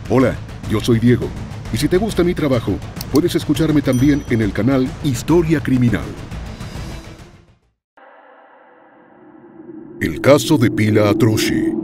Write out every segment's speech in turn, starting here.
Hola, yo soy Diego, y si te gusta mi trabajo, puedes escucharme también en el canal Historia Criminal. El caso de Pila Atroshi.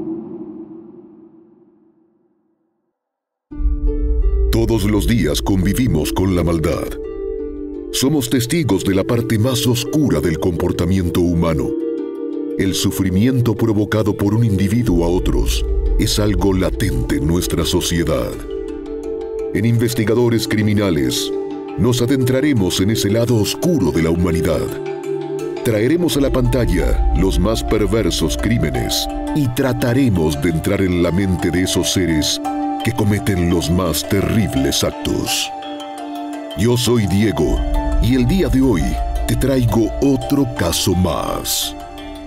Todos los días convivimos con la maldad. Somos testigos de la parte más oscura del comportamiento humano. El sufrimiento provocado por un individuo a otros es algo latente en nuestra sociedad. En Investigadores Criminales, nos adentraremos en ese lado oscuro de la humanidad. Traeremos a la pantalla los más perversos crímenes y trataremos de entrar en la mente de esos seres que cometen los más terribles actos. Yo soy Diego y el día de hoy te traigo otro caso más.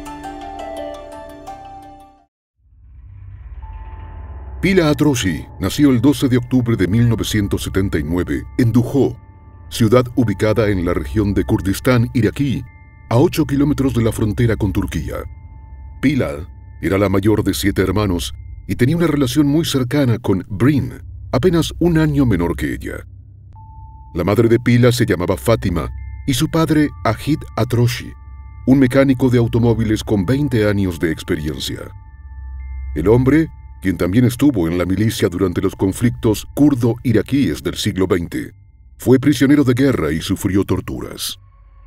Pila Atroshi nació el 12 de octubre de 1979 en Dujó, ciudad ubicada en la región de Kurdistán iraquí, a 8 kilómetros de la frontera con Turquía. Pila era la mayor de 7 hermanos y tenía una relación muy cercana con Brin, apenas un año menor que ella. La madre de Pila se llamaba Fátima y su padre Ahid Atroshi, un mecánico de automóviles con 20 años de experiencia. El hombre, quien también estuvo en la milicia durante los conflictos kurdo-iraquíes del siglo XX, fue prisionero de guerra y sufrió torturas.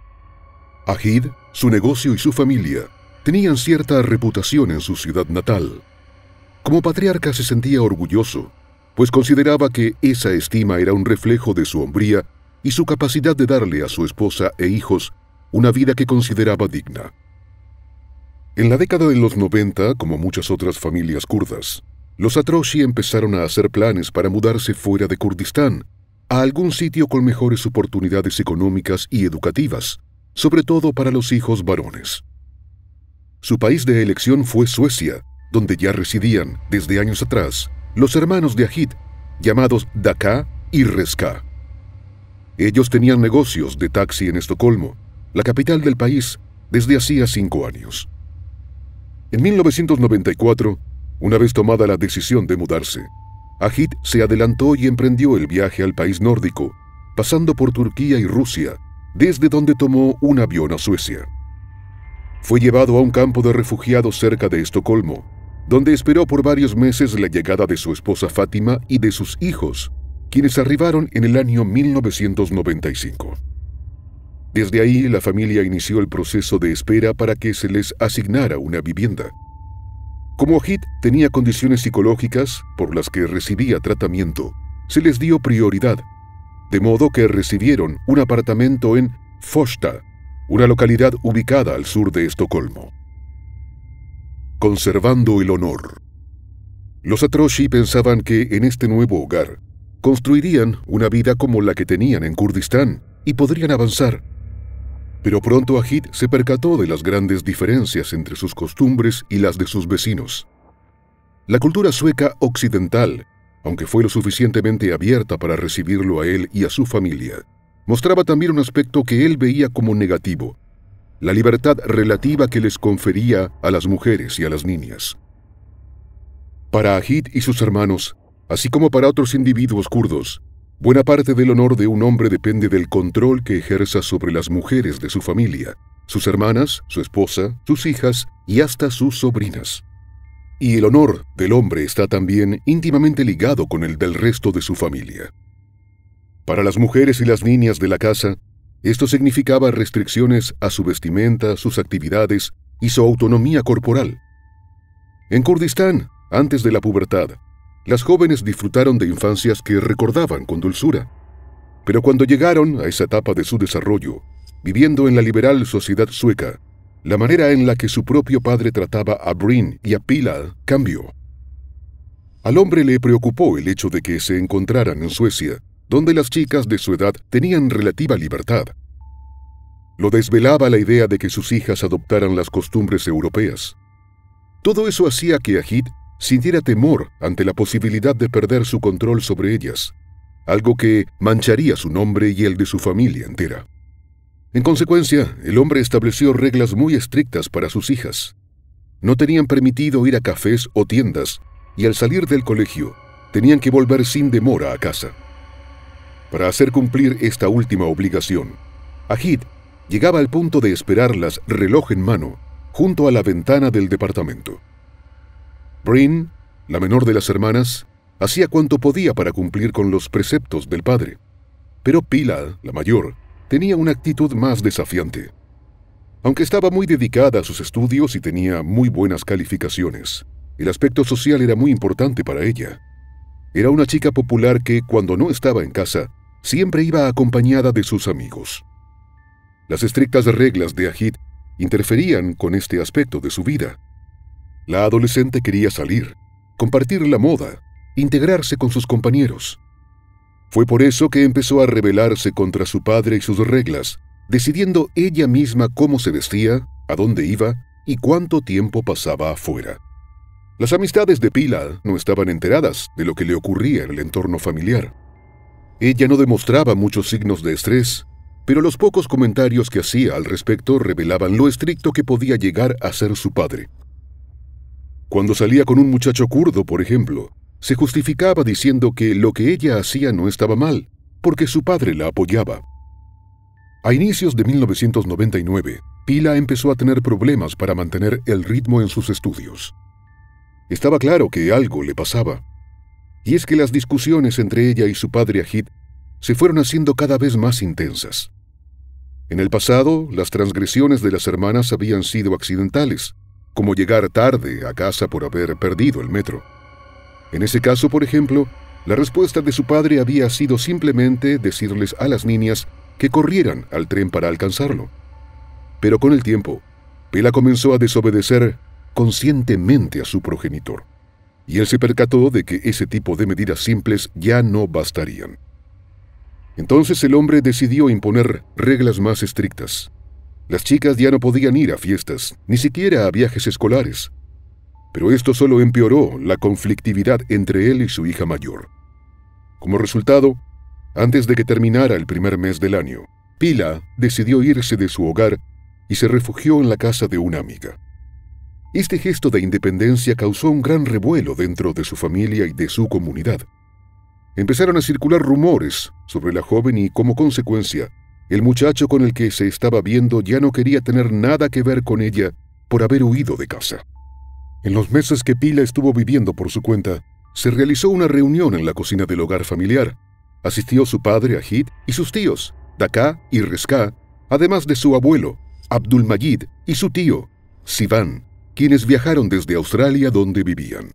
Ahid, su negocio y su familia tenían cierta reputación en su ciudad natal. Como patriarca se sentía orgulloso, pues consideraba que esa estima era un reflejo de su hombría y su capacidad de darle a su esposa e hijos una vida que consideraba digna. En la década de los 90, como muchas otras familias kurdas, los Atroshi empezaron a hacer planes para mudarse fuera de Kurdistán, a algún sitio con mejores oportunidades económicas y educativas, sobre todo para los hijos varones. Su país de elección fue Suecia, donde ya residían, desde años atrás, los hermanos de Ahid, llamados Daka y Reska. Ellos tenían negocios de taxi en Estocolmo, la capital del país, desde hacía 5 años. En 1994, una vez tomada la decisión de mudarse, Ahid se adelantó y emprendió el viaje al país nórdico, pasando por Turquía y Rusia, desde donde tomó un avión a Suecia. Fue llevado a un campo de refugiados cerca de Estocolmo, donde esperó por varios meses la llegada de su esposa Fátima y de sus hijos, quienes arribaron en el año 1995. Desde ahí, la familia inició el proceso de espera para que se les asignara una vivienda. Como Ahid tenía condiciones psicológicas por las que recibía tratamiento, se les dio prioridad, de modo que recibieron un apartamento en Fosta, una localidad ubicada al sur de Estocolmo. Conservando el honor. Los Atroshi pensaban que en este nuevo hogar construirían una vida como la que tenían en Kurdistán y podrían avanzar. Pero pronto Ahid se percató de las grandes diferencias entre sus costumbres y las de sus vecinos. La cultura sueca occidental, aunque fue lo suficientemente abierta para recibirlo a él y a su familia, mostraba también un aspecto que él veía como negativo: la libertad relativa que les confería a las mujeres y a las niñas. Para Ahid y sus hermanos, así como para otros individuos kurdos, buena parte del honor de un hombre depende del control que ejerza sobre las mujeres de su familia, sus hermanas, su esposa, sus hijas y hasta sus sobrinas. Y el honor del hombre está también íntimamente ligado con el del resto de su familia. Para las mujeres y las niñas de la casa, esto significaba restricciones a su vestimenta, sus actividades y su autonomía corporal. En Kurdistán, antes de la pubertad, las jóvenes disfrutaron de infancias que recordaban con dulzura. Pero cuando llegaron a esa etapa de su desarrollo, viviendo en la liberal sociedad sueca, la manera en la que su propio padre trataba a Brin y a Pila cambió. Al hombre le preocupó el hecho de que se encontraran en Suecia, donde las chicas de su edad tenían relativa libertad. Lo desvelaba la idea de que sus hijas adoptaran las costumbres europeas. Todo eso hacía que Ahid sintiera temor ante la posibilidad de perder su control sobre ellas, algo que mancharía su nombre y el de su familia entera. En consecuencia, el hombre estableció reglas muy estrictas para sus hijas. No tenían permitido ir a cafés o tiendas, y al salir del colegio, tenían que volver sin demora a casa. Para hacer cumplir esta última obligación, Agit llegaba al punto de esperarlas reloj en mano junto a la ventana del departamento. Bryn, la menor de las hermanas, hacía cuanto podía para cumplir con los preceptos del padre, pero Pila, la mayor, tenía una actitud más desafiante. Aunque estaba muy dedicada a sus estudios y tenía muy buenas calificaciones, el aspecto social era muy importante para ella. Era una chica popular que, cuando no estaba en casa, siempre iba acompañada de sus amigos. Las estrictas reglas de Agit interferían con este aspecto de su vida. La adolescente quería salir, compartir la moda, integrarse con sus compañeros. Fue por eso que empezó a rebelarse contra su padre y sus reglas, decidiendo ella misma cómo se vestía, a dónde iba y cuánto tiempo pasaba afuera. Las amistades de Pila no estaban enteradas de lo que le ocurría en el entorno familiar. Ella no demostraba muchos signos de estrés, pero los pocos comentarios que hacía al respecto revelaban lo estricto que podía llegar a ser su padre. Cuando salía con un muchacho kurdo, por ejemplo, se justificaba diciendo que lo que ella hacía no estaba mal, porque su padre la apoyaba. A inicios de 1999, Pila empezó a tener problemas para mantener el ritmo en sus estudios. Estaba claro que algo le pasaba, y es que las discusiones entre ella y su padre Agit se fueron haciendo cada vez más intensas. En el pasado, las transgresiones de las hermanas habían sido accidentales, como llegar tarde a casa por haber perdido el metro. En ese caso, por ejemplo, la respuesta de su padre había sido simplemente decirles a las niñas que corrieran al tren para alcanzarlo. Pero con el tiempo, Pila comenzó a desobedecer conscientemente a su progenitor, y él se percató de que ese tipo de medidas simples ya no bastarían. Entonces el hombre decidió imponer reglas más estrictas. Las chicas ya no podían ir a fiestas, ni siquiera a viajes escolares. Pero esto solo empeoró la conflictividad entre él y su hija mayor. Como resultado, antes de que terminara el primer mes del año, Pila decidió irse de su hogar y se refugió en la casa de una amiga. Este gesto de independencia causó un gran revuelo dentro de su familia y de su comunidad. Empezaron a circular rumores sobre la joven y, como consecuencia, el muchacho con el que se estaba viendo ya no quería tener nada que ver con ella por haber huido de casa. En los meses que Pila estuvo viviendo por su cuenta, se realizó una reunión en la cocina del hogar familiar. Asistió su padre Agit y sus tíos, Daka y Reska, además de su abuelo, Abdulmajid, y su tío, Sivan, quienes viajaron desde Australia donde vivían.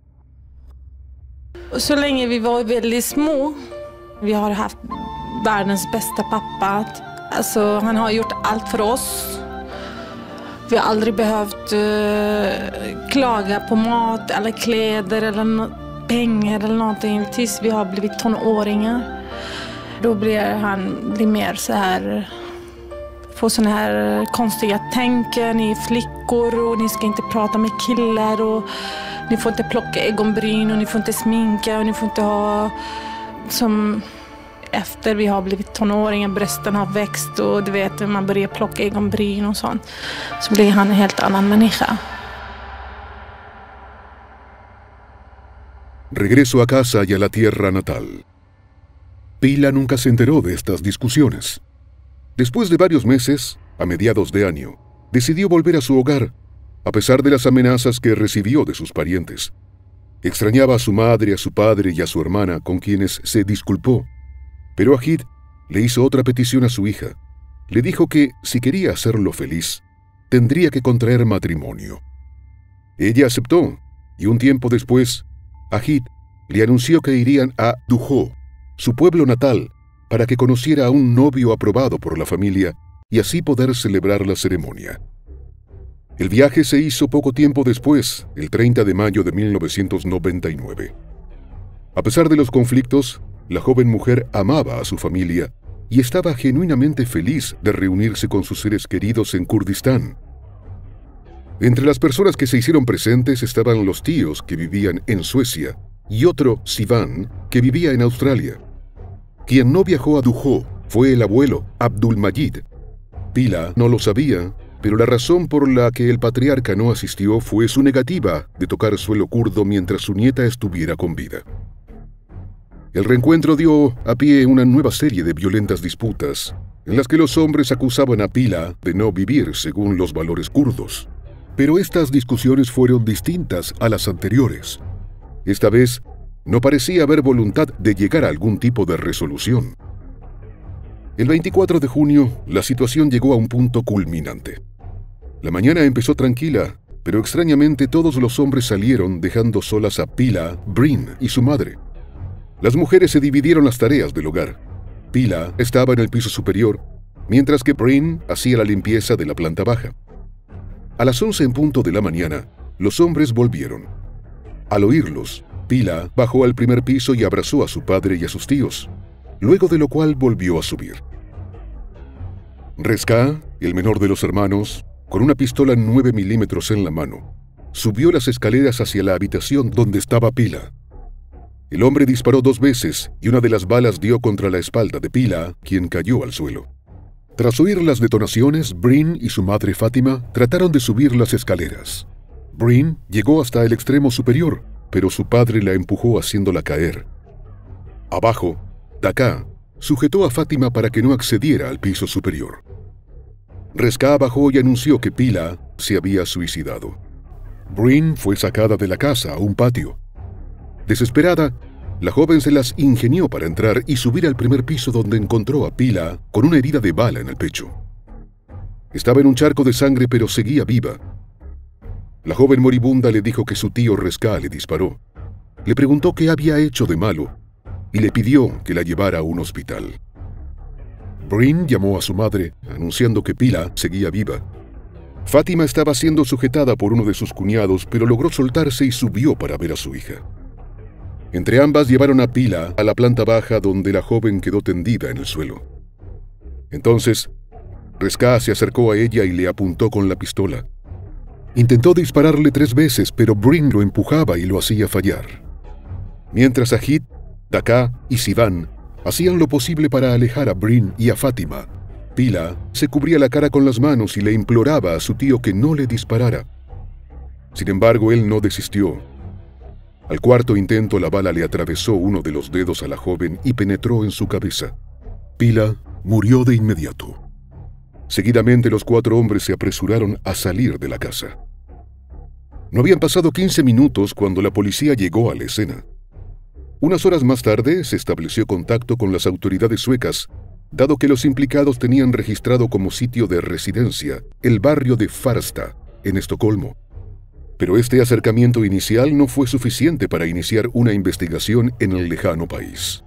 Så länge vi var väldigt små, vi har haft världens bästa pappa. Alltså, han har gjort allt för oss. Vi har aldrig behövt klaga på mat eller kläder eller pengar eller någonting tills vi har blivit tonåringar. Då blir han mer så här, får såna här konstiga tänker, ni är flickor och ni ska inte prata med killar och ni får inte plocka ögonbryn och ni får inte sminka och ni får inte ha som efter vi har blivit tonåringar, brösten har växt och du vet, man börjar plocka ögonbryn och sånt, så blir han en helt annan människa. Regreso a casa y a la tierra natal. Pila nunca se enteró de estas discusiones. Después de varios meses, a mediados de año, decidió volver a su hogar, a pesar de las amenazas que recibió de sus parientes. Extrañaba a su madre, a su padre y a su hermana, con quienes se disculpó. Pero Agit le hizo otra petición a su hija. Le dijo que, si quería hacerlo feliz, tendría que contraer matrimonio. Ella aceptó, y un tiempo después, Agit le anunció que irían a Duhok, su pueblo natal, para que conociera a un novio aprobado por la familia y así poder celebrar la ceremonia. El viaje se hizo poco tiempo después, el 30 de mayo de 1999. A pesar de los conflictos, la joven mujer amaba a su familia y estaba genuinamente feliz de reunirse con sus seres queridos en Kurdistán. Entre las personas que se hicieron presentes estaban los tíos que vivían en Suecia y otro, Sivan, que vivía en Australia. Quien no viajó a Duhok fue el abuelo, Abdulmajid. Pila no lo sabía, pero la razón por la que el patriarca no asistió fue su negativa de tocar suelo kurdo mientras su nieta estuviera con vida. El reencuentro dio a pie una nueva serie de violentas disputas, en las que los hombres acusaban a Pila de no vivir según los valores kurdos. Pero estas discusiones fueron distintas a las anteriores. Esta vez, no parecía haber voluntad de llegar a algún tipo de resolución. El 24 de junio, la situación llegó a un punto culminante. La mañana empezó tranquila, pero extrañamente todos los hombres salieron dejando solas a Pila, Bryn y su madre. Las mujeres se dividieron las tareas del hogar. Pila estaba en el piso superior, mientras que Bryn hacía la limpieza de la planta baja. A las 11 en punto de la mañana, los hombres volvieron. Al oírlos, Pila bajó al primer piso y abrazó a su padre y a sus tíos, luego de lo cual volvió a subir. Rezka, el menor de los hermanos, con una pistola 9 milímetros en la mano, subió las escaleras hacia la habitación donde estaba Pila. El hombre disparó 2 veces y una de las balas dio contra la espalda de Pila, quien cayó al suelo. Tras oír las detonaciones, Bryn y su madre Fátima trataron de subir las escaleras. Bryn llegó hasta el extremo superior, pero su padre la empujó haciéndola caer. Abajo, Daka sujetó a Fátima para que no accediera al piso superior. Rezka bajó y anunció que Pila se había suicidado. Bryn fue sacada de la casa a un patio. Desesperada, la joven se las ingenió para entrar y subir al primer piso, donde encontró a Pila con una herida de bala en el pecho. Estaba en un charco de sangre, pero seguía viva. La joven moribunda le dijo que su tío Rezka le disparó. Le preguntó qué había hecho de malo y le pidió que la llevara a un hospital. Bryn llamó a su madre, anunciando que Pila seguía viva. Fátima estaba siendo sujetada por uno de sus cuñados, pero logró soltarse y subió para ver a su hija. Entre ambas llevaron a Pila a la planta baja, donde la joven quedó tendida en el suelo. Entonces, Rezka se acercó a ella y le apuntó con la pistola. Intentó dispararle 3 veces, pero Bryn lo empujaba y lo hacía fallar. Mientras Ajit, Daka y Sivan hacían lo posible para alejar a Bryn y a Fátima, Pila se cubría la cara con las manos y le imploraba a su tío que no le disparara. Sin embargo, él no desistió. Al cuarto intento, la bala le atravesó uno de los dedos a la joven y penetró en su cabeza. Pila murió de inmediato. Seguidamente, los 4 hombres se apresuraron a salir de la casa. No habían pasado 15 minutos cuando la policía llegó a la escena. Unas horas más tarde, se estableció contacto con las autoridades suecas, dado que los implicados tenían registrado como sitio de residencia el barrio de Farsta, en Estocolmo. Pero este acercamiento inicial no fue suficiente para iniciar una investigación en el lejano país.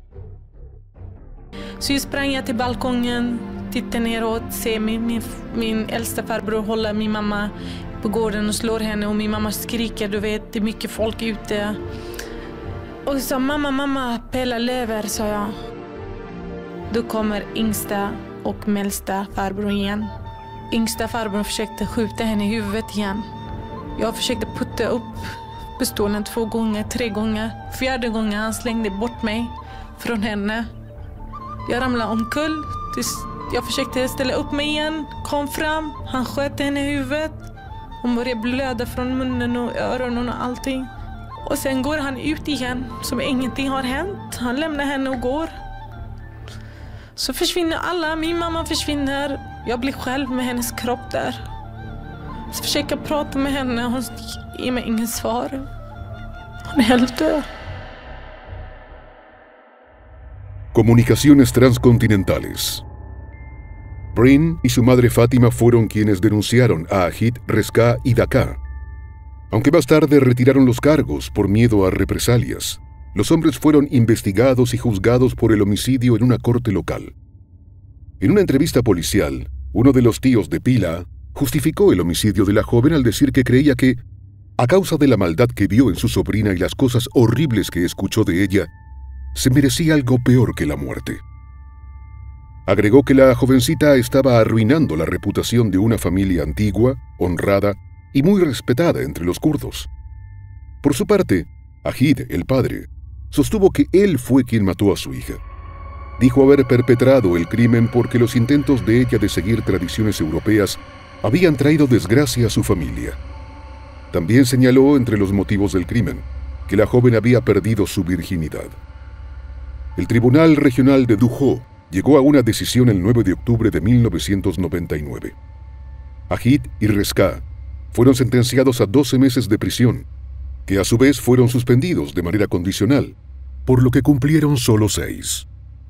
Så jag sprang till balkongen, tittade neråt, ser min äldsta farbror hålla min mamma på gården och slår henne, och min mamma skriker, du vet, det är mycket folk ute. Och så sa mamma, Pella lever, sa jag. Då kommer yngsta och medelsta farbror igen. Yngsta farbror försökte skjuta henne i huvudet igen. Jag försökte putta upp pistolen 2 gånger, 3 gånger. 4:e gången han slängde bort mig från henne. Jag ramlade omkull. Jag försökte ställa upp mig igen, kom fram. Han sköt henne i huvudet. Hon började blöda från munnen och öronen och allting. Och sen går han ut igen som ingenting har hänt. Han lämnar henne och går. Så försvinner alla. Min mamma försvinner. Jag blir själv med hennes kropp där. Så försöker prata med henne. Hon ger mig ingen svar. Hon är helt död. Comunicaciones transcontinentales. Bryn y su madre Fátima fueron quienes denunciaron a Ajit, Rezka y Daka. Aunque más tarde retiraron los cargos por miedo a represalias, los hombres fueron investigados y juzgados por el homicidio en una corte local. En una entrevista policial, uno de los tíos de Pila justificó el homicidio de la joven al decir que creía que, a causa de la maldad que vio en su sobrina y las cosas horribles que escuchó de ella, se merecía algo peor que la muerte. Agregó que la jovencita estaba arruinando la reputación de una familia antigua, honrada y muy respetada entre los kurdos. Por su parte, Ajit, el padre, sostuvo que él fue quien mató a su hija. Dijo haber perpetrado el crimen porque los intentos de ella de seguir tradiciones europeas habían traído desgracia a su familia. También señaló entre los motivos del crimen que la joven había perdido su virginidad. El Tribunal Regional de Dujó llegó a una decisión el 9 de octubre de 1999. Ajit y Rezka fueron sentenciados a 12 meses de prisión, que a su vez fueron suspendidos de manera condicional, por lo que cumplieron solo 6.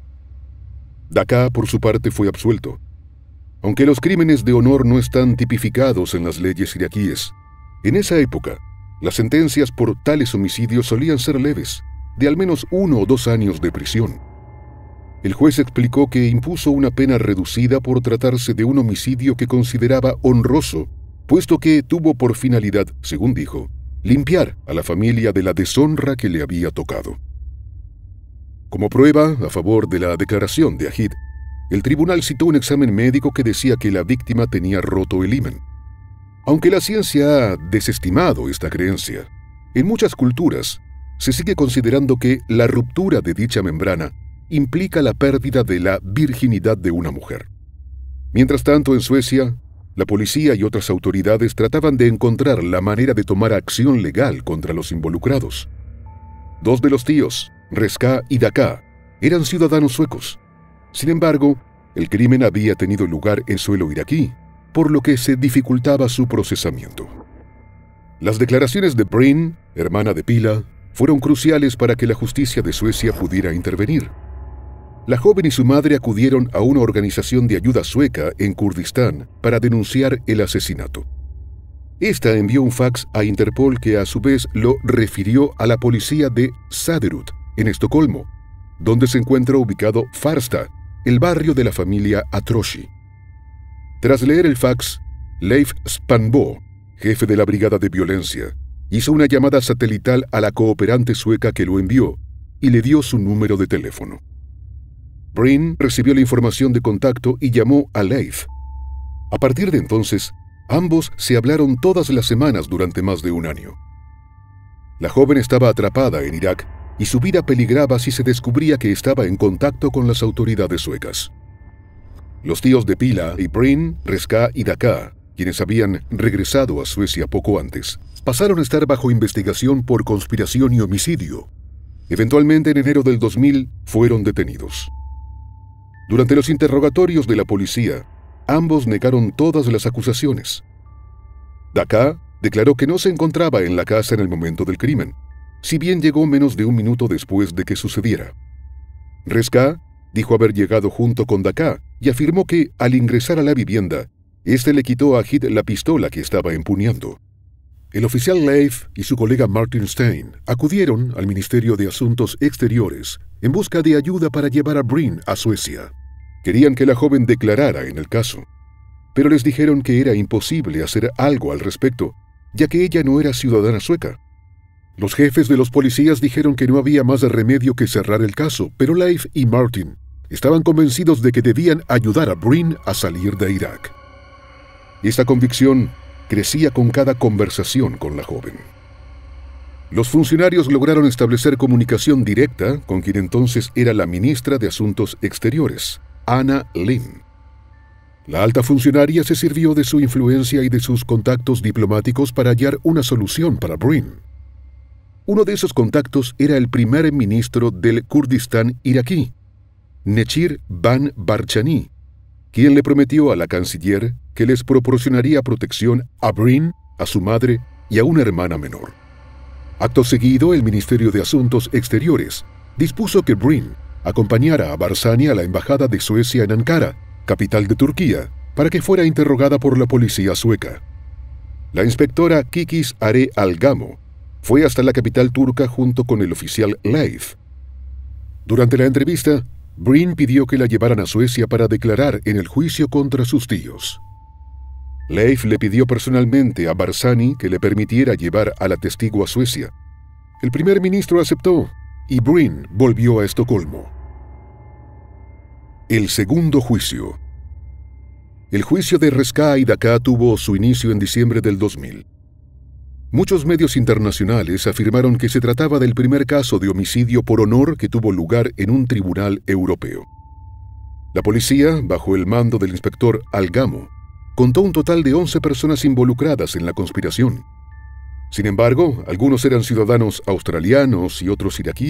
Daka, por su parte, fue absuelto. Aunque los crímenes de honor no están tipificados en las leyes iraquíes, en esa época, las sentencias por tales homicidios solían ser leves, de al menos 1 o 2 años de prisión. El juez explicó que impuso una pena reducida por tratarse de un homicidio que consideraba honroso, puesto que tuvo por finalidad, según dijo, limpiar a la familia de la deshonra que le había tocado. Como prueba a favor de la declaración de Ajit, el tribunal citó un examen médico que decía que la víctima tenía roto el himen. Aunque la ciencia ha desestimado esta creencia, en muchas culturas se sigue considerando que la ruptura de dicha membrana implica la pérdida de la virginidad de una mujer. Mientras tanto, en Suecia, la policía y otras autoridades trataban de encontrar la manera de tomar acción legal contra los involucrados. 2 de los tíos, Rezka y Daka, eran ciudadanos suecos. Sin embargo, el crimen había tenido lugar en suelo iraquí, por lo que se dificultaba su procesamiento. Las declaraciones de Brin, hermana de Pila, fueron cruciales para que la justicia de Suecia pudiera intervenir. La joven y su madre acudieron a una organización de ayuda sueca en Kurdistán para denunciar el asesinato. Esta envió un fax a Interpol que a su vez lo refirió a la policía de Söderut, en Estocolmo, donde se encuentra ubicado Farsta, el barrio de la familia Atroshi. Tras leer el fax, Leif Spanbo, jefe de la Brigada de Violencia, hizo una llamada satelital a la cooperante sueca que lo envió y le dio su número de teléfono. Brin recibió la información de contacto y llamó a Leif. A partir de entonces, ambos se hablaron todas las semanas durante más de un año. La joven estaba atrapada en Irak y su vida peligraba si se descubría que estaba en contacto con las autoridades suecas. Los tíos de Pila y Brin, Rezka y Daka, quienes habían regresado a Suecia poco antes, pasaron a estar bajo investigación por conspiración y homicidio. Eventualmente, en enero del 2000, fueron detenidos. Durante los interrogatorios de la policía, ambos negaron todas las acusaciones. Daka declaró que no se encontraba en la casa en el momento del crimen, si bien llegó menos de un minuto después de que sucediera. Rezka dijo haber llegado junto con Daka y afirmó que, al ingresar a la vivienda, este le quitó a Ajit la pistola que estaba empuñando. El oficial Leif y su colega Martin Stein acudieron al Ministerio de Asuntos Exteriores en busca de ayuda para llevar a Brin a Suecia. Querían que la joven declarara en el caso, pero les dijeron que era imposible hacer algo al respecto, ya que ella no era ciudadana sueca. Los jefes de los policías dijeron que no había más remedio que cerrar el caso, pero Leif y Martin estaban convencidos de que debían ayudar a Brin a salir de Irak. Esta convicción crecía con cada conversación con la joven. Los funcionarios lograron establecer comunicación directa con quien entonces era la ministra de Asuntos Exteriores, Anna Lindh. La alta funcionaria se sirvió de su influencia y de sus contactos diplomáticos para hallar una solución para Brin. Uno de esos contactos era el primer ministro del Kurdistán iraquí, Nechir Ban Barchani, quien le prometió a la canciller que les proporcionaría protección a Brin, a su madre y a una hermana menor. Acto seguido, el Ministerio de Asuntos Exteriores dispuso que Brin acompañara a Barzani a la embajada de Suecia en Ankara, capital de Turquía, para que fuera interrogada por la policía sueca. La inspectora Kikis Are Algamo fue hasta la capital turca junto con el oficial Leif. Durante la entrevista, Brin pidió que la llevaran a Suecia para declarar en el juicio contra sus tíos. Leif le pidió personalmente a Barzani que le permitiera llevar a la testigo a Suecia. El primer ministro aceptó y Brin volvió a Estocolmo. El segundo juicio. El juicio de Rezka y Daka tuvo su inicio en diciembre del 2000. Muchos medios internacionales afirmaron que se trataba del primer caso de homicidio por honor que tuvo lugar en un tribunal europeo. La policía, bajo el mando del inspector Algamo, contó un total de 11 personas involucradas en la conspiración. Sin embargo, algunos eran ciudadanos australianos y otros iraquíes,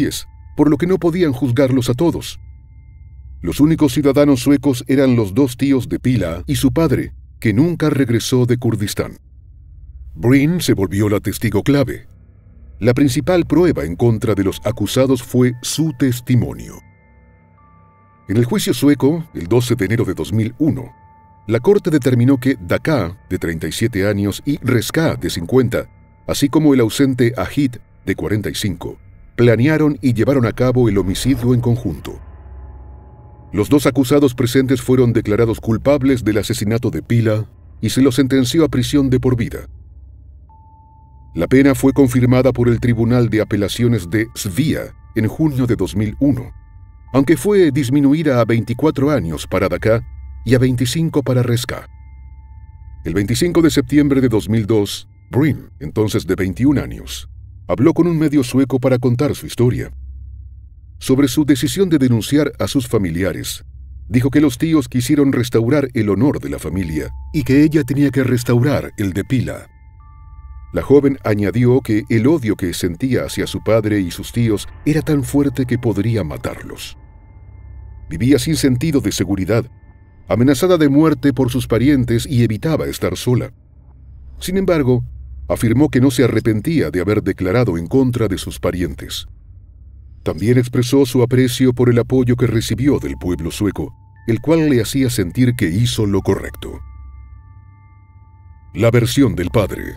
por lo que no podían juzgarlos a todos. Los únicos ciudadanos suecos eran los dos tíos de Pila y su padre, que nunca regresó de Kurdistán. Breen se volvió la testigo clave. La principal prueba en contra de los acusados fue su testimonio. En el juicio sueco, el 12 de enero de 2001, la corte determinó que Daka, de 37 años, y Reska, de 50, así como el ausente Ahit, de 45, planearon y llevaron a cabo el homicidio en conjunto. Los dos acusados presentes fueron declarados culpables del asesinato de Pila y se los sentenció a prisión de por vida. La pena fue confirmada por el Tribunal de Apelaciones de Svea en junio de 2001, aunque fue disminuida a 24 años para Daka y a 25 para Reska. El 25 de septiembre de 2002, Breen, entonces de 21 años, habló con un medio sueco para contar su historia. Sobre su decisión de denunciar a sus familiares, dijo que los tíos quisieron restaurar el honor de la familia y que ella tenía que restaurar el de Pila. La joven añadió que el odio que sentía hacia su padre y sus tíos era tan fuerte que podría matarlos. Vivía sin sentido de seguridad, amenazada de muerte por sus parientes y evitaba estar sola. Sin embargo, afirmó que no se arrepentía de haber declarado en contra de sus parientes. También expresó su aprecio por el apoyo que recibió del pueblo sueco, el cual le hacía sentir que hizo lo correcto. La versión del padre.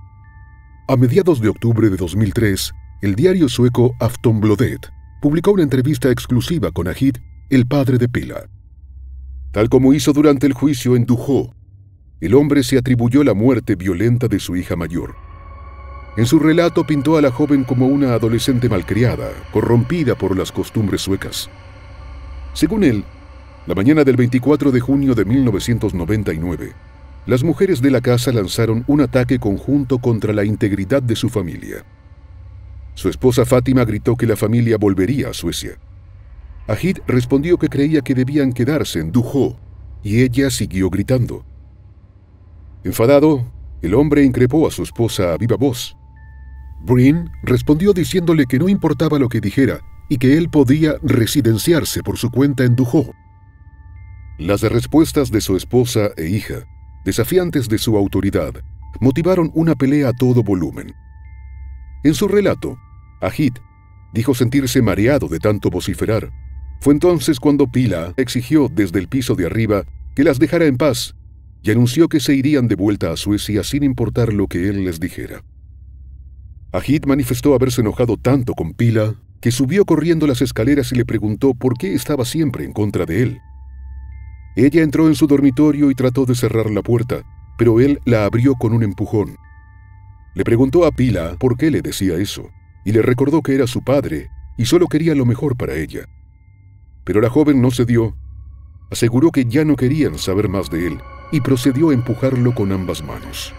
A mediados de octubre de 2003, el diario sueco Aftonbladet publicó una entrevista exclusiva con Ahit, el padre de Pila. Tal como hizo durante el juicio en Dujó, el hombre se atribuyó la muerte violenta de su hija mayor. En su relato pintó a la joven como una adolescente malcriada, corrompida por las costumbres suecas. Según él, la mañana del 24 de junio de 1999, las mujeres de la casa lanzaron un ataque conjunto contra la integridad de su familia. Su esposa Fátima gritó que la familia volvería a Suecia. Ahit respondió que creía que debían quedarse en Dujó, y ella siguió gritando. Enfadado, el hombre increpó a su esposa a viva voz. Breen respondió diciéndole que no importaba lo que dijera y que él podía residenciarse por su cuenta en Dujó. Las respuestas de su esposa e hija, desafiantes de su autoridad, motivaron una pelea a todo volumen. En su relato, Ahit dijo sentirse mareado de tanto vociferar. Fue entonces cuando Pila exigió desde el piso de arriba que las dejara en paz y anunció que se irían de vuelta a Suecia sin importar lo que él les dijera. Ahit manifestó haberse enojado tanto con Pila que subió corriendo las escaleras y le preguntó por qué estaba siempre en contra de él. Ella entró en su dormitorio y trató de cerrar la puerta, pero él la abrió con un empujón. Le preguntó a Pila por qué le decía eso, y le recordó que era su padre y solo quería lo mejor para ella. Pero la joven no cedió, aseguró que ya no querían saber más de él y procedió a empujarlo con ambas manos.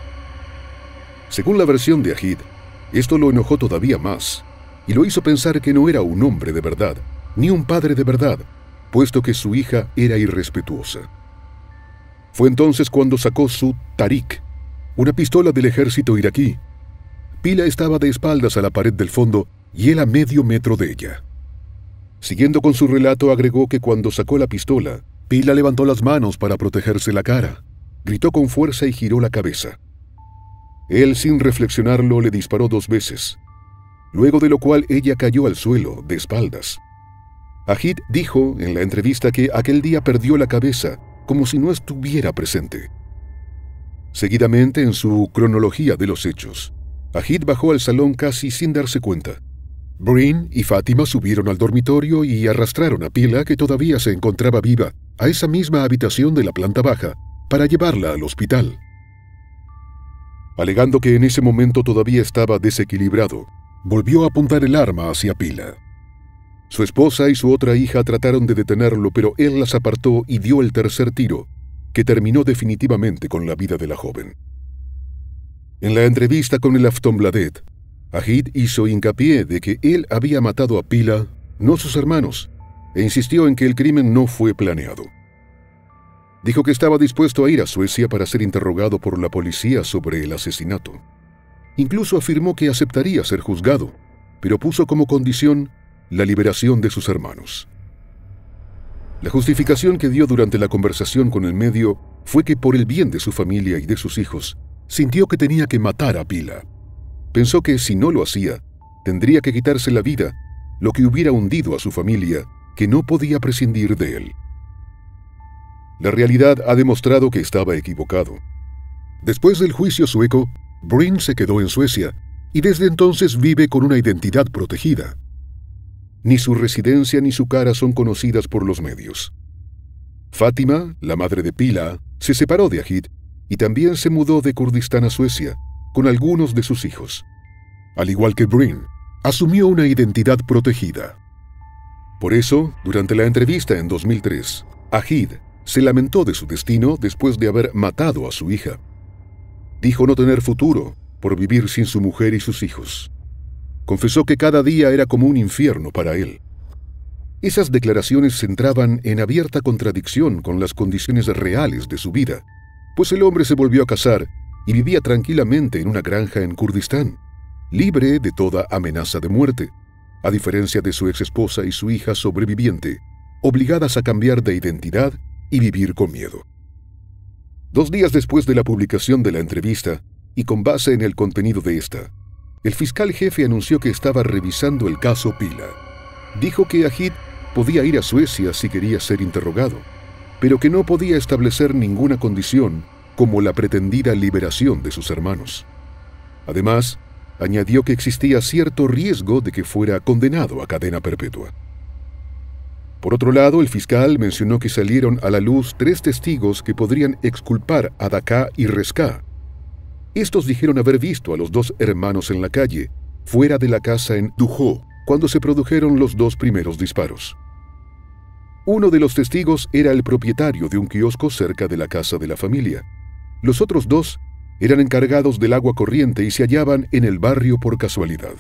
Según la versión de Ahit, esto lo enojó todavía más y lo hizo pensar que no era un hombre de verdad, ni un padre de verdad, puesto que su hija era irrespetuosa. Fue entonces cuando sacó su Tarik, una pistola del ejército iraquí. Pila estaba de espaldas a la pared del fondo y él a medio metro de ella. Siguiendo con su relato, agregó que cuando sacó la pistola, Pila levantó las manos para protegerse la cara, gritó con fuerza y giró la cabeza. Él, sin reflexionarlo, le disparó 2 veces, luego de lo cual ella cayó al suelo, de espaldas. Ahit dijo en la entrevista que aquel día perdió la cabeza, como si no estuviera presente. Seguidamente, en su cronología de los hechos, Ahit bajó al salón casi sin darse cuenta. Breen y Fátima subieron al dormitorio y arrastraron a Pila, que todavía se encontraba viva, a esa misma habitación de la planta baja, para llevarla al hospital. Alegando que en ese momento todavía estaba desequilibrado, volvió a apuntar el arma hacia Pila. Su esposa y su otra hija trataron de detenerlo, pero él las apartó y dio el tercer tiro, que terminó definitivamente con la vida de la joven. En la entrevista con el Aftonbladet, Ahit hizo hincapié de que él había matado a Pila, no sus hermanos, e insistió en que el crimen no fue planeado. Dijo que estaba dispuesto a ir a Suecia para ser interrogado por la policía sobre el asesinato. Incluso afirmó que aceptaría ser juzgado, pero puso como condición la liberación de sus hermanos. La justificación que dio durante la conversación con el medio fue que por el bien de su familia y de sus hijos, sintió que tenía que matar a Pila. Pensó que si no lo hacía, tendría que quitarse la vida, lo que hubiera hundido a su familia, que no podía prescindir de él. La realidad ha demostrado que estaba equivocado. Después del juicio sueco, Bryn se quedó en Suecia y desde entonces vive con una identidad protegida. Ni su residencia ni su cara son conocidas por los medios. Fátima, la madre de Pila, se separó de Ahid y también se mudó de Kurdistán a Suecia con algunos de sus hijos. Al igual que Bryn, asumió una identidad protegida. Por eso, durante la entrevista en 2003, Ahid se lamentó de su destino después de haber matado a su hija. Dijo no tener futuro por vivir sin su mujer y sus hijos. Confesó que cada día era como un infierno para él. Esas declaraciones se entraban en abierta contradicción con las condiciones reales de su vida, pues el hombre se volvió a casar y vivía tranquilamente en una granja en Kurdistán, libre de toda amenaza de muerte, a diferencia de su exesposa y su hija sobreviviente, obligadas a cambiar de identidad y vivir con miedo. 2 días después de la publicación de la entrevista, y con base en el contenido de esta, el fiscal jefe anunció que estaba revisando el caso Pila. Dijo que Ahid podía ir a Suecia si quería ser interrogado, pero que no podía establecer ninguna condición como la pretendida liberación de sus hermanos. Además, añadió que existía cierto riesgo de que fuera condenado a cadena perpetua. Por otro lado, el fiscal mencionó que salieron a la luz 3 testigos que podrían exculpar a Dacá y Reská. Estos dijeron haber visto a los 2 hermanos en la calle, fuera de la casa en Dujó, cuando se produjeron los 2 primeros disparos. Uno de los testigos era el propietario de un kiosco cerca de la casa de la familia. Los otros 2 eran encargados del agua corriente y se hallaban en el barrio por casualidad.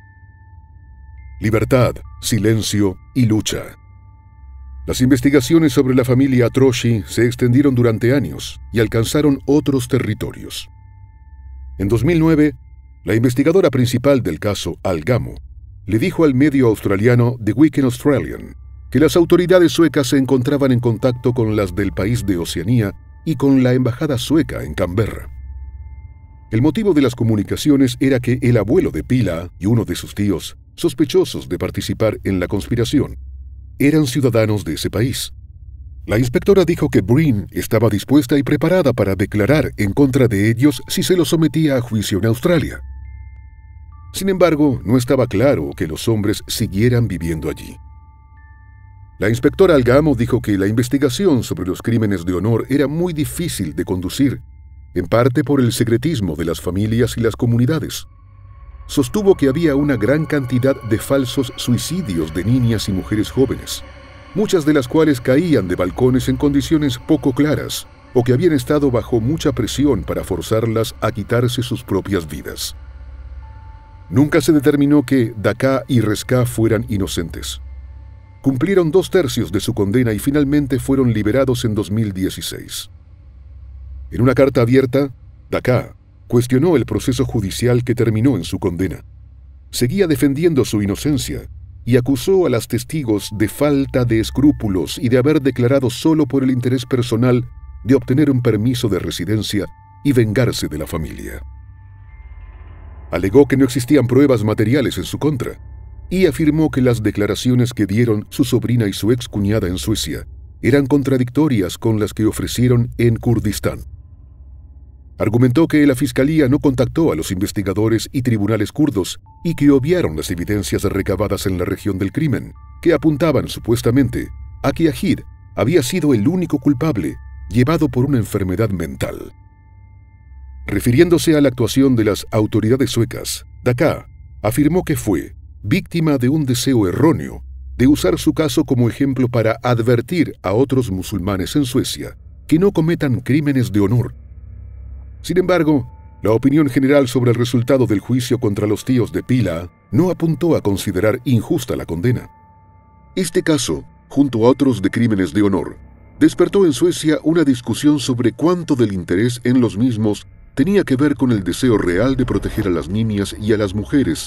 Libertad, silencio y lucha. Las investigaciones sobre la familia Atroshi se extendieron durante años y alcanzaron otros territorios. En 2009, la investigadora principal del caso, Al-Gamo, le dijo al medio australiano The Weekend Australian que las autoridades suecas se encontraban en contacto con las del país de Oceanía y con la embajada sueca en Canberra. El motivo de las comunicaciones era que el abuelo de Pila y uno de sus tíos, sospechosos de participar en la conspiración, eran ciudadanos de ese país. La inspectora dijo que Bryn estaba dispuesta y preparada para declarar en contra de ellos si se los sometía a juicio en Australia. Sin embargo, no estaba claro que los hombres siguieran viviendo allí. La inspectora Al-Gamo dijo que la investigación sobre los crímenes de honor era muy difícil de conducir, en parte por el secretismo de las familias y las comunidades. Sostuvo que había una gran cantidad de falsos suicidios de niñas y mujeres jóvenes, muchas de las cuales caían de balcones en condiciones poco claras o que habían estado bajo mucha presión para forzarlas a quitarse sus propias vidas. Nunca se determinó que Dacá y Reská fueran inocentes. Cumplieron 2/3 de su condena y finalmente fueron liberados en 2016. En una carta abierta, Dacá cuestionó el proceso judicial que terminó en su condena. Seguía defendiendo su inocencia y acusó a los testigos de falta de escrúpulos y de haber declarado solo por el interés personal de obtener un permiso de residencia y vengarse de la familia. Alegó que no existían pruebas materiales en su contra y afirmó que las declaraciones que dieron su sobrina y su excuñada en Suecia eran contradictorias con las que ofrecieron en Kurdistán. Argumentó que la fiscalía no contactó a los investigadores y tribunales kurdos y que obviaron las evidencias recabadas en la región del crimen, que apuntaban supuestamente a que Ahid había sido el único culpable, llevado por una enfermedad mental. Refiriéndose a la actuación de las autoridades suecas, Dacá afirmó que fue víctima de un deseo erróneo de usar su caso como ejemplo para advertir a otros musulmanes en Suecia que no cometan crímenes de honor. Sin embargo, la opinión general sobre el resultado del juicio contra los tíos de Pila no apuntó a considerar injusta la condena. Este caso, junto a otros de crímenes de honor, despertó en Suecia una discusión sobre cuánto del interés en los mismos tenía que ver con el deseo real de proteger a las niñas y a las mujeres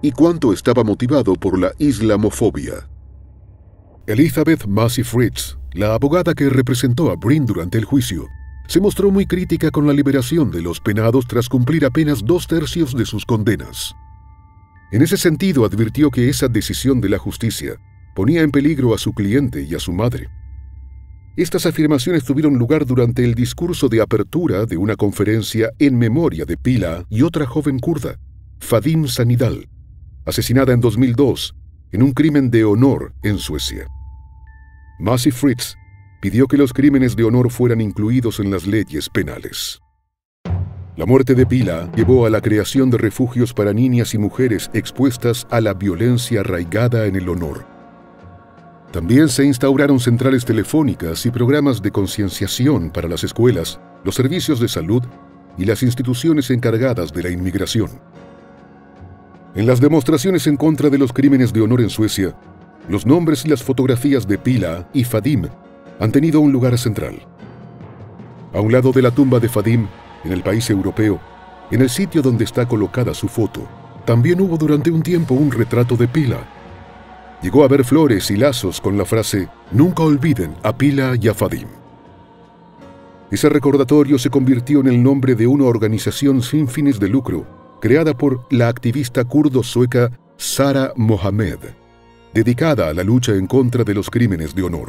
y cuánto estaba motivado por la islamofobia. Elizabeth Massey Fritz, la abogada que representó a Brin durante el juicio, se mostró muy crítica con la liberación de los penados tras cumplir apenas 2/3 de sus condenas. En ese sentido, advirtió que esa decisión de la justicia ponía en peligro a su cliente y a su madre. Estas afirmaciones tuvieron lugar durante el discurso de apertura de una conferencia en memoria de Pila y otra joven kurda, Fadim Sanidal, asesinada en 2002 en un crimen de honor en Suecia. Massey Fritz pidió que los crímenes de honor fueran incluidos en las leyes penales. La muerte de Pila llevó a la creación de refugios para niñas y mujeres expuestas a la violencia arraigada en el honor. También se instauraron centrales telefónicas y programas de concienciación para las escuelas, los servicios de salud y las instituciones encargadas de la inmigración. En las demostraciones en contra de los crímenes de honor en Suecia, los nombres y las fotografías de Pila y Fadim han tenido un lugar central. A un lado de la tumba de Fadim, en el país europeo, en el sitio donde está colocada su foto, también hubo durante un tiempo un retrato de Pila. Llegó a haber flores y lazos con la frase «Nunca olviden a Pila y a Fadim». Ese recordatorio se convirtió en el nombre de una organización sin fines de lucro, creada por la activista kurdo sueca Sara Mohamed, dedicada a la lucha en contra de los crímenes de honor.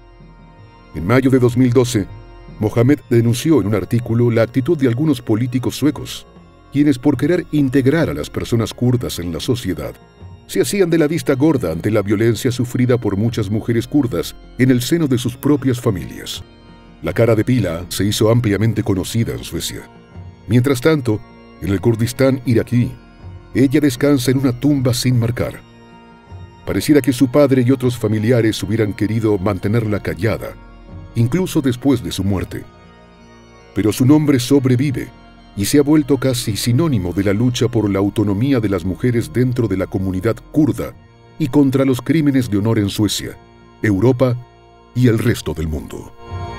En mayo de 2012, Mohamed denunció en un artículo la actitud de algunos políticos suecos, quienes por querer integrar a las personas kurdas en la sociedad, se hacían de la vista gorda ante la violencia sufrida por muchas mujeres kurdas en el seno de sus propias familias. La cara de Pila se hizo ampliamente conocida en Suecia. Mientras tanto, en el Kurdistán iraquí, ella descansa en una tumba sin marcar. Pareciera que su padre y otros familiares hubieran querido mantenerla callada, incluso después de su muerte. Pero su nombre sobrevive y se ha vuelto casi sinónimo de la lucha por la autonomía de las mujeres dentro de la comunidad kurda y contra los crímenes de honor en Suecia, Europa y el resto del mundo.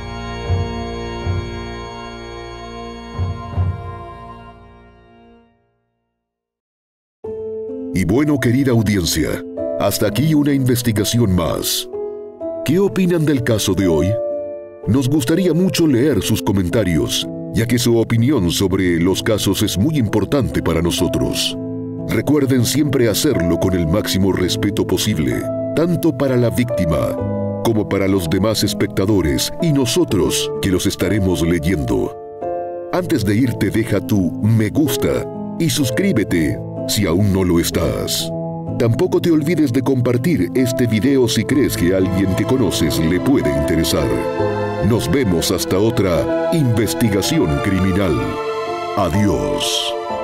Y bueno, querida audiencia, hasta aquí una investigación más. ¿Qué opinan del caso de hoy? Nos gustaría mucho leer sus comentarios, ya que su opinión sobre los casos es muy importante para nosotros. Recuerden siempre hacerlo con el máximo respeto posible, tanto para la víctima como para los demás espectadores y nosotros que los estaremos leyendo. Antes de irte, deja tu me gusta y suscríbete si aún no lo estás. Tampoco te olvides de compartir este video si crees que a alguien que conoces le puede interesar. Nos vemos hasta otra investigación criminal. Adiós.